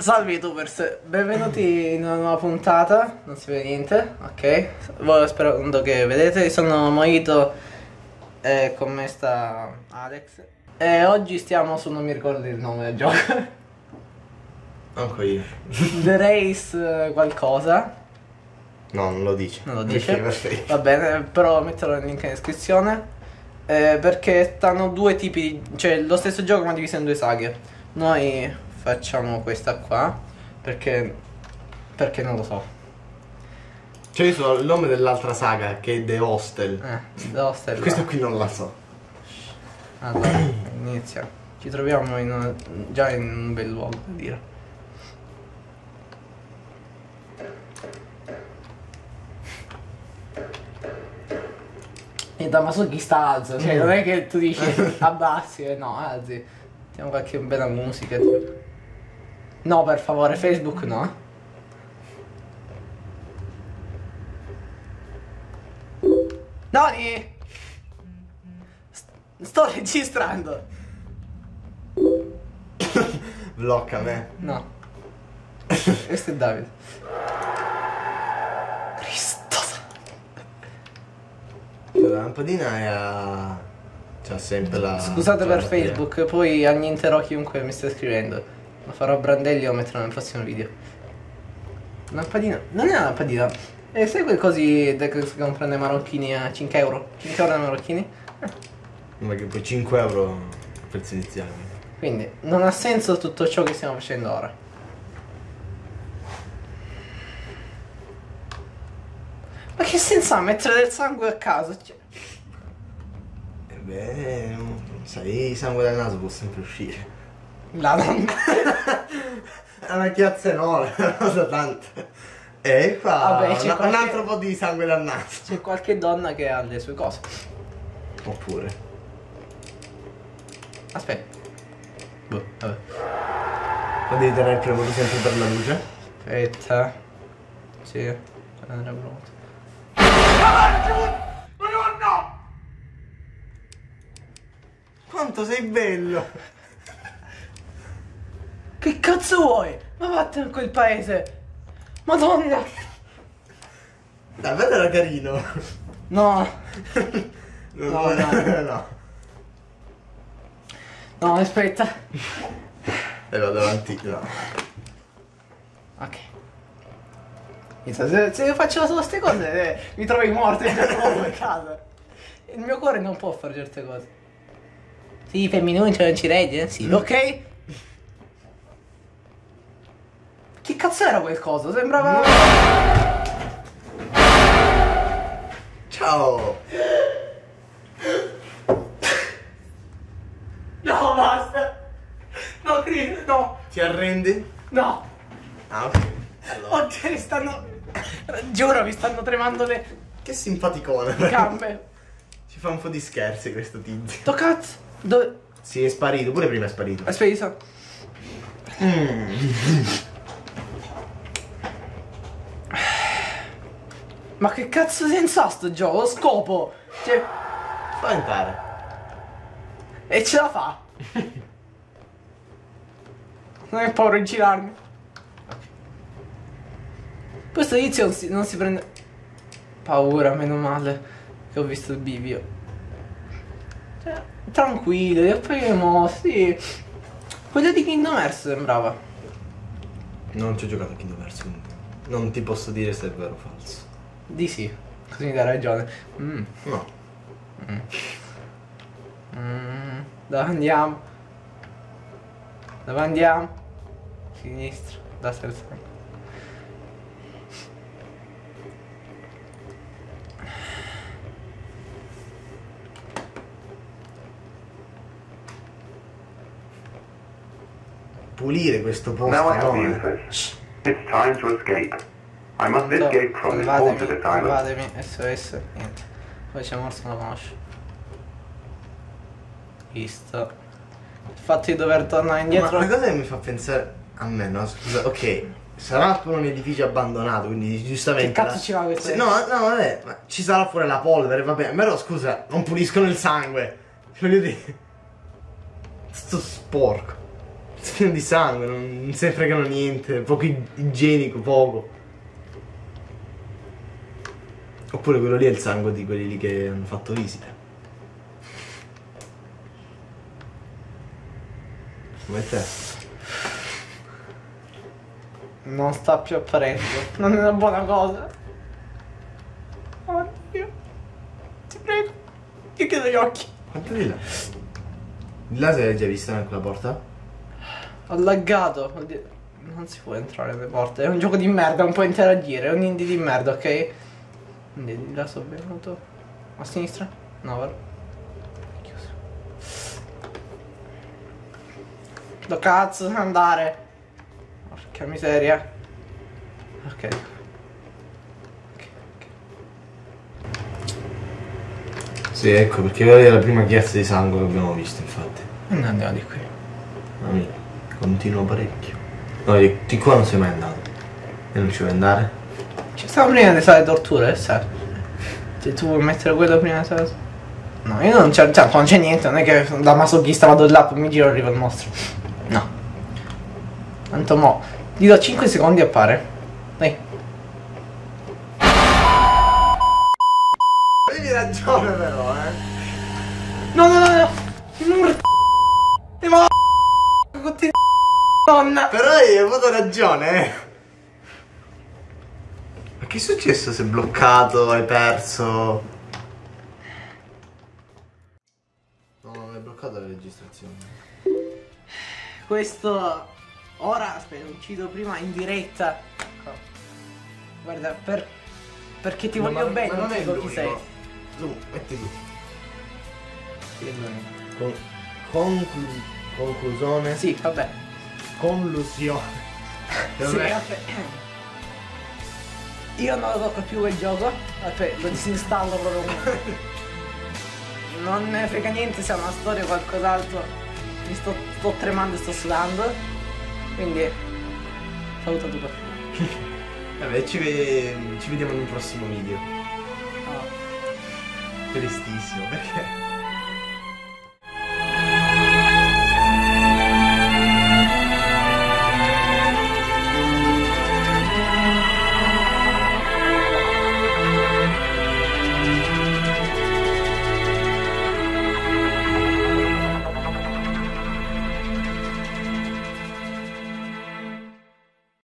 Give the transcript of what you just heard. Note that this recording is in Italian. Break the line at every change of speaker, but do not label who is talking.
Salve YouTubers, benvenuti in una nuova puntata. Non si vede niente, ok. Voi sperando che vedete, sono Mojito e con me sta Alex. E oggi stiamo su, non mi ricordo il nome del gioco.
Anche io.
The Race qualcosa.
No, non lo dice.
Non lo dice.
Perfetto.
Va bene, però metterò il link in descrizione. Perché stanno due tipi di... cioè lo stesso gioco ma diviso in due saghe. Noi facciamo questa qua perché non lo so.
Cioè io so il nome dell'altra saga che è The Hostel.
The Hostel.
Questa qui non la so.
Allora, inizia. Ci troviamo già in un bel luogo, da dire. E Damasochi sta alzo, cioè non è che tu dici abbassi, no, alzi. Mettiamo qualche bella musica. Tipo. No, per favore, Facebook no. Noni! Sto registrando.
Blocca me.
No. Questo è Davide. Cristo.
La lampadina è a... c'ha sempre la...
Scusate
la
per
batteria.
Facebook, poi annienterò chiunque mi stia scrivendo. Lo farò a brandelli e lo metterò nel prossimo video. Lampadina. Non è una lampadina. Sai quei cosi che si comprano i marocchini a 5 euro? 5 euro ai marocchini?
Ma che poi 5 euro il prezzo iniziale.
Quindi non ha senso tutto ciò che stiamo facendo ora. Ma che senso ha mettere del sangue a caso? Cioè...
beh, sai, il sangue dal naso può sempre uscire.
La donna.
È una chiazza enorme, una cosa tanta. E qua
Vabbè, c'è
un altro po' di sangue dal naso.
C'è qualche donna che ha le sue cose.
Oppure.
Aspetta. Boh, vabbè.
Ma devi tenere premuto sempre per la luce?
Aspetta. Sì. Andrà pronto.
Madonna! Quanto sei bello!
Che cazzo vuoi? Ma vattene a quel paese. Madonna.
Dai, bello era carino.
No.
No, no.
No, aspetta.
E vado avanti, no.
Ok. Se io faccio solo queste cose mi trovi morto in a casa. Il mio cuore non può fare certe cose. Sì, femminuccio non ci regge, eh? Sì, ok? Che cazzo era quel coso? Sembrava...
Ciao!
No, basta! No, Chris, no!
Ti arrendi?
No!
Ah, ok. Allora.
Oggi mi stanno... Giuro, mi stanno tremando le
Che simpaticone.
gambe.
Ci fa un po' di scherzi questo tizio.
Sto cazzo! Dove...
Sì, è sparito, pure prima è sparito.
Aspetta. Ma che cazzo senso ha sto gioco? Lo scopo! Cioè...
Spaventare.
E ce la fa! Non hai paura di girarmi. Questo tizio non si prende... Paura, meno male che ho visto il bivio. Cioè, tranquillo, e poi sì. Quello di Kingdom Hearts sembrava.
Non ci ho giocato a Kingdom Hearts, quindi non ti posso dire se è vero o falso.
Di sì, così mi dai ragione.
No.
Dove andiamo? Dove andiamo? Sinistra, da sterzare.
Pulire questo posto.
Now I have the
no?
info. It's time to escape. I must escape from this haunted asylum.
Salvatemi, SOS, niente. Poi c'è morso, non lo conosco. Visto. Il fatto di dover tornare indietro.
Ma la cosa che mi fa pensare a me, no? Scusa, ok. Sarà pure un edificio abbandonato, quindi giustamente...
Che cazzo ci va questo?
No, vabbè, ma ci sarà pure la polvere, vabbè. Però scusa, non puliscono il sangue. Voglio dire... Sto sporco. pieno di sangue, non se ne fregano niente, poco igienico, poco. Oppure quello lì è il sangue di quelli lì che hanno fatto visita. Come te.
Non sta più apparendo. Non è una buona cosa. Oh Dio. Ti prego. Io chiudo gli occhi.
Quanto di là? Di là se l'hai già vista quella porta?
Ho laggato. Oddio. Non si può entrare nelle porte. È un gioco di merda, non puoi interagire. È un indie di merda, ok? Quindi di là sono venuto. A sinistra? No, vero? Chiuso. Dove cazzo devo andare? Porca miseria. Ok.
Sì, ecco, perché quella è la prima chiazza di sangue che abbiamo visto, infatti.
E noi andiamo di qui.
Amico, continua parecchio. No, di qua non sei mai andato. E non ci vuoi andare?
Ci stavo prima di sale torture, sai? Se tu vuoi mettere quello prima di sale. No, io non c'è, cioè, non c'è niente, non è che da masochista vado là, poi mi giro e arriva il mostro. No. Tanto mo. Gli do 5 secondi e appare. Dai.
Avevi ragione però,
No, no, no, no. Non ma continua. Donna.
Però hai avuto ragione, Ma che è successo? Sei bloccato, hai perso? No, non hai bloccato la registrazione.
Questo. Ora, aspetta, uccido prima in diretta. Guarda, perché ti voglio bene,
ma non è
dico chi sei.
l'unico. Tu, metti tu. Conclusione.
Sì, vabbè.
Collusione.
Sì, vabbè. Io non lo tocco più quel gioco. Aspetta, lo disinstallo proprio. Non ne frega niente se è una storia o qualcos'altro. Mi sto tremando e sto sudando. Quindi saluto tutto.
Vabbè, ci vediamo in un prossimo video.
Oh.
Tristissimo, perché?